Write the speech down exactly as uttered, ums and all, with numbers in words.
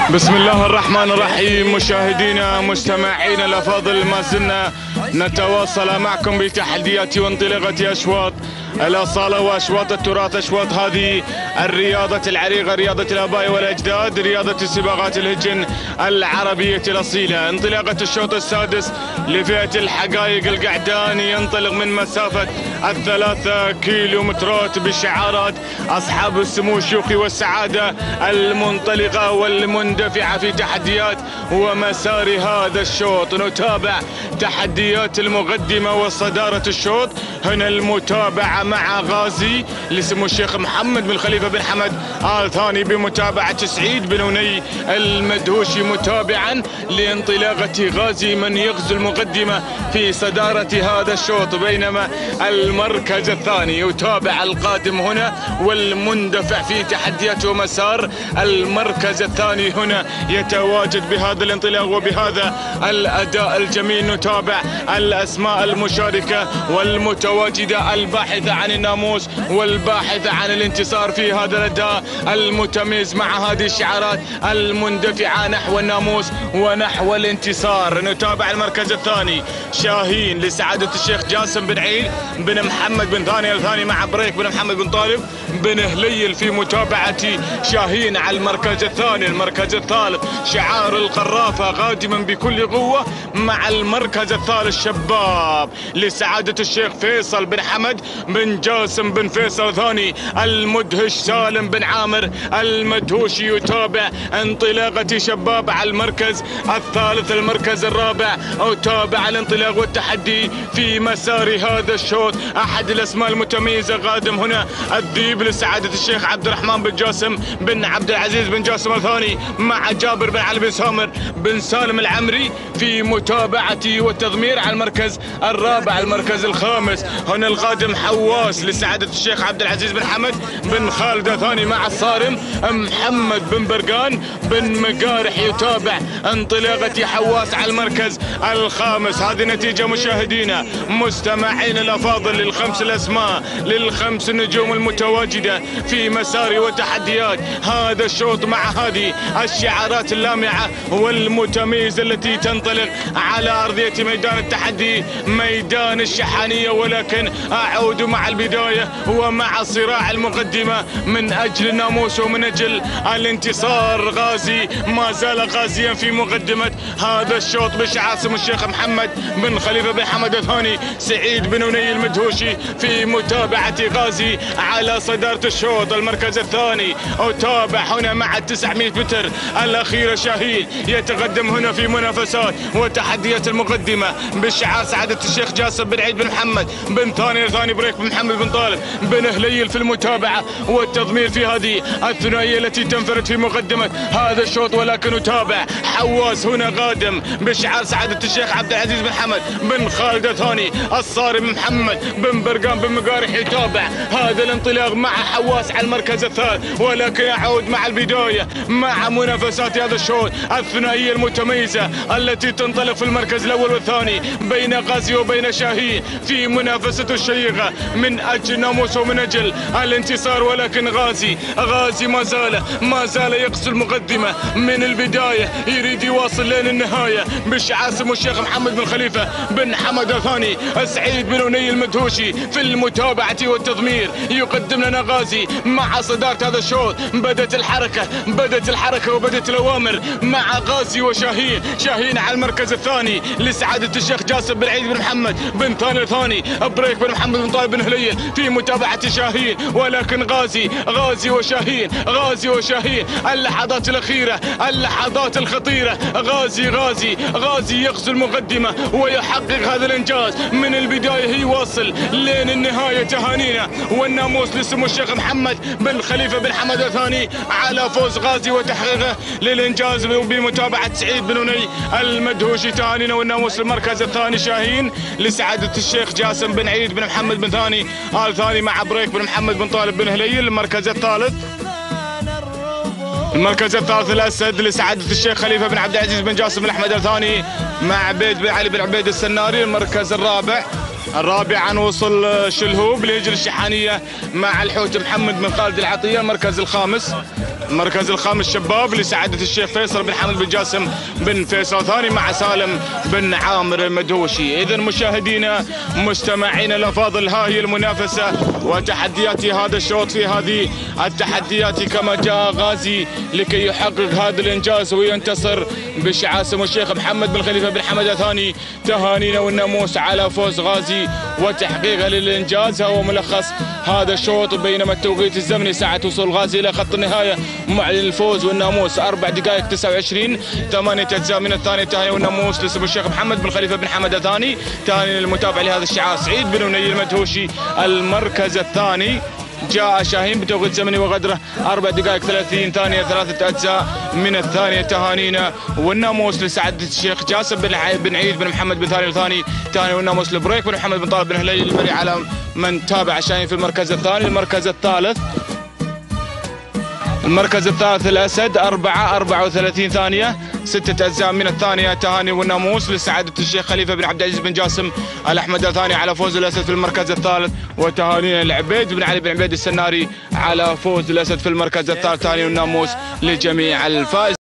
بسم الله الرحمن الرحيم. مشاهدينا مستمعينا الافاضل، ما زلنا نتواصل معكم بتحديات وانطلاقة اشواط الاصاله واشواط التراث، اشواط هذه الرياضه العريقه، رياضه الاباء والاجداد، رياضه سباقات الهجن العربيه الاصيله. انطلاقه الشوط السادس لفئه الحقائق القعدان ينطلق من مسافه الثلاثة كيلومترات بشعارات اصحاب السمو الشيوخي والسعاده المنطلقه والمندفعه في تحديات ومسار هذا الشوط. نتابع تحديات المقدمه وصداره الشوط. هنا المتابعه مع غازي لسمو الشيخ محمد بن خليفه بن حمد آل ثاني بمتابعه سعيد بن وني المدهوشي متابعا لانطلاقه غازي من يغزو المقدمه في صداره هذا الشوط، بينما المركز الثاني يتابع القادم هنا والمندفع في تحديات ومسار. المركز الثاني هنا يتواجد بهذا الانطلاق وبهذا الاداء الجميل. نتابع الاسماء المشاركه والمتواجده الباحثه عن الناموس والباحثه عن الانتصار في هذا الاداء المتميز مع هذه الشعارات المندفعه نحو الناموس ونحو الانتصار. نتابع المركز الثاني شاهين لسعاده الشيخ جاسم بن عيد بن محمد بن ثاني الثاني مع بريك بن محمد بن طالب بن هليل في متابعه شاهين على المركز الثاني. المركز الثالث شعار القرافه قادما بكل قوه مع المركز الثالث شباب لسعاده الشيخ فيصل بن حمد بن جاسم بن فيصل ثاني المدهش سالم بن عامر المدهوشي. يتابع انطلاقه شباب على المركز الثالث. المركز الرابع اتابع الانطلاق والتحدي في مسار هذا الشوط. احد الاسماء المتميزه قادم هنا الذيب لسعاده الشيخ عبد الرحمن بن جاسم بن عبد العزيز بن جاسم الثاني مع جابر بن علي بن سامر بن سالم العمري في متابعته والتضمير على المركز الرابع. المركز الخامس هنا القادم حواس لسعاده الشيخ عبد العزيز بن حمد بن خالد الثاني مع الصارم محمد بن برقان بن مقارح. يتابع انطلاقه حواس على المركز الخامس. هذه نتيجه مشاهدينا مستمعين الافاضل للخمس الاسماء للخمس نجوم المتواجده في مسار وتحديات هذا الشوط مع هذه الشعارات اللامعه والمتميزه التي تنطلق على ارضيه ميدان التحدي ميدان الشحانيه. ولكن اعود مع البدايه ومع صراع المقدمه من اجل الناموس ومن اجل الانتصار. غازي ما زال غازيا في مقدمه هذا الشوط بشعار سمو الشيخ محمد بن خليفه بن حمد الثاني سعيد بن وني المدهوشي في متابعه غازي على صداره الشوط. المركز الثاني اتابع هنا مع التسعمائة متر الاخيره شاهين يتقدم هنا في منافسات وتحديات المقدمه بشعار سعاده الشيخ جاسم بن عيد بن محمد بن ثاني الثاني بريك بن محمد بن طالب بن هليل في المتابعه والتضمير في هذه الثنائيه التي تنفرد في مقدمه هذا الشوط. ولكن نتابع حواس هنا قادم بشعار سعاده الشيخ عبد العزيز بن حمد بن خالد الثاني الصارم محمد بن برقان بن مقارح. يتابع هذا الانطلاق مع حواس على المركز الثالث. ولكن اعود مع البدايه مع منافسات هذا الشوط الثنائيه المتميزه التي تنطلق في المركز الاول والثاني بين غازي وبين شاهين في منافسه الشيقه من اجل ناموس ومن اجل الانتصار. ولكن غازي غازي ما زال ما زال يقصد المقدمه من البدايه، يريد يواصل لين النهايه بشعار سمو الشيخ محمد بن خليفه بن حمد الثاني سعيد بن وني المدهوشي في المتابعه والتضمير. يقدم لنا غازي مع صداره هذا الشوط. بدت الحركه بدت الحركه وبدت الاوامر مع غازي وشاهين. شاهين على المركز الثاني لسعاده الشيخ جاسم بن عيد بن محمد بن ثاني الثاني بريك بن محمد بن طالب بن هليل في متابعه شاهين. ولكن غازي غازي وشاهين غازي وشاهين اللحظات الاخيره اللحظات الخطيره. غازي غازي غازي يغزو المقدمه ويحقق هذا الانجاز من البدايه. يواصل لين النهايه. تهانينا والناموس لسمو الشيخ محمد بن خليفه بن حمد الثاني على فوز غازي وتحقيقه للانجاز بمتابعه سعيد بن وني المدهوشي. تهانينا والناموس للمركز الثاني شاهين لسعاده الشيخ جاسم بن عيد بن محمد بن ثاني آل ثاني مع بريك بن محمد بن طالب بن هليل. المركز الثالث المركز الثالث الاسد لسعاده الشيخ خليفه بن عبد العزيز بن جاسم بن احمد الثاني مع عبيد بن علي بن عبيد السناري. المركز الرابع الرابع عن وصل شلهوب لهجر الشحانيه مع الحوت محمد بن خالد العطيه. المركز الخامس المركز الخامس شباب لسعادة الشيخ فيصل بن حمد بن جاسم بن فيصل ثاني مع سالم بن عامر المدهوشي. إذا مشاهدينا مستمعينا الأفاضل، ها هي المنافسة وتحديات هذا الشوط. في هذه التحديات كما جاء غازي لكي يحقق هذا الإنجاز وينتصر بشعار سمو الشيخ محمد بن خليفة بن حمد الثاني. تهانينا والناموس على فوز غازي وتحقيقه للإنجاز. هو ملخص هذا الشوط، بينما التوقيت الزمني ساعة وصول غازي إلى خط النهاية معلن الفوز والناموس أربع دقائق تسعة وعشرين ثمانية أجزاء من الثانية. تهاني والناموس لسمو الشيخ محمد بن خليفة بن حمد الثاني. تهاني المتابع لهذا الشعار سعيد بن وني المدهوشي. المركز الثاني جاء شاهين بتوقيت زمني وغدره أربع دقائق ثلاثين ثانية ثلاثة أجزاء من الثانية. تهانينا والناموس لسعادة الشيخ جاسم بن بن عيد بن محمد بن ثاني الثاني. تهاني والناموس لبريك بن محمد بن طالب بن هليل المري على من تابع شاهين في المركز الثاني. المركز الثالث المركز الثالث الأسد أربعة أربعة وثلاثين ثانية ستة أجزاء من الثانية. تهاني والناموس لسعادة الشيخ خليفة بن عبد العزيز بن جاسم الأحمد الثاني على فوز الأسد في المركز الثالث. وتهانينا العبيد بن علي بن عبيد السناري على فوز الأسد في المركز الثالث. تهاني والناموس لجميع الفائز.